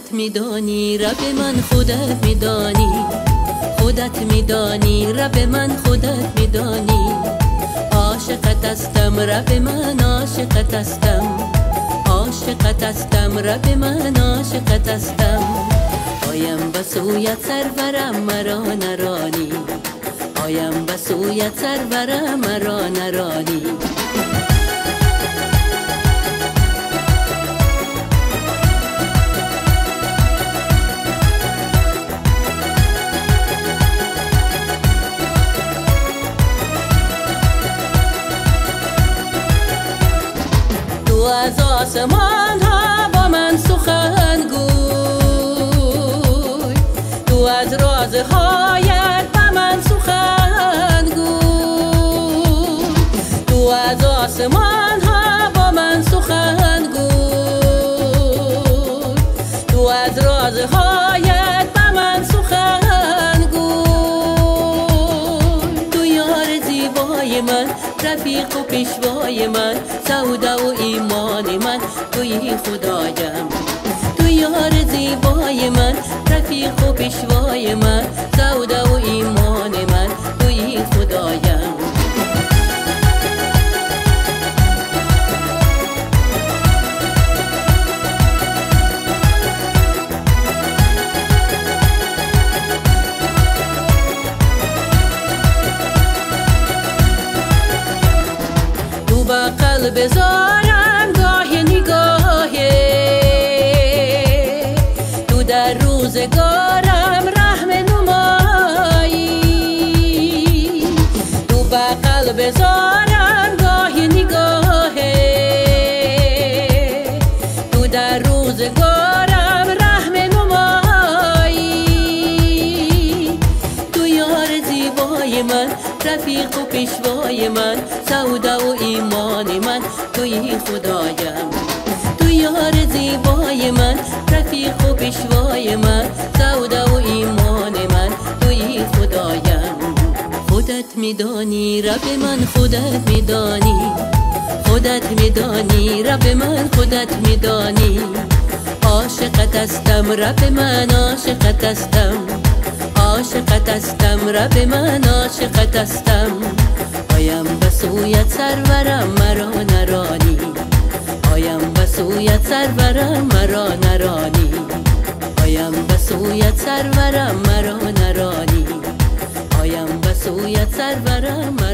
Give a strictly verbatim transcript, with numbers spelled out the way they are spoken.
خودت میدانی رب من خودت میدانی، خودت میدانی رب من خودت میدانی. عاشقت هستم رب من عاشقت هستم، عاشقت هستم رب من عاشقت هستم. آیم به سویت سرورم مرا نرانی، آیم به سویت سرورم مرا نرانی. تو از آسمان ها با من سخن گوی، تو از رازهایت با من سخن گوی. تو از آسمان ها با من سخن گوی، تو از رازهایت با من سخن گوی. تو یار زیبای من، رفیق و پیشوای من، سودا و ایمان من، توی خدایم. تو یار زیبای من، رفیق و پیشوای من، سودا و ایمان من، توی خدایم. با قلب زارم گاه نگاهه، تو در روزگارم رحم نمایی. تو با قلب زارم گاه نگاهه، تو در روزگارم رحم نمایی. تو یار زیبای من، رفیق و پیشوای من، سودا و ایمان من، توی خدایم. تو یار زیبای من، رفیق و پیشوای من، سودا و ایمان من، توی خدایم. خودت میدانی رب من خودت میدانی، خودت میدانی رب من خودت میدانی. عاشقت هستم رب من عاشقت هستم، عاشقت هستم رب من عاشقت هستم. آیم به سویت سرورم مرا نرانی، آیم به سویت سرورم مرا نرانی. آیم به سویت سرورم مرا نرانی، آیم به سویت سرورم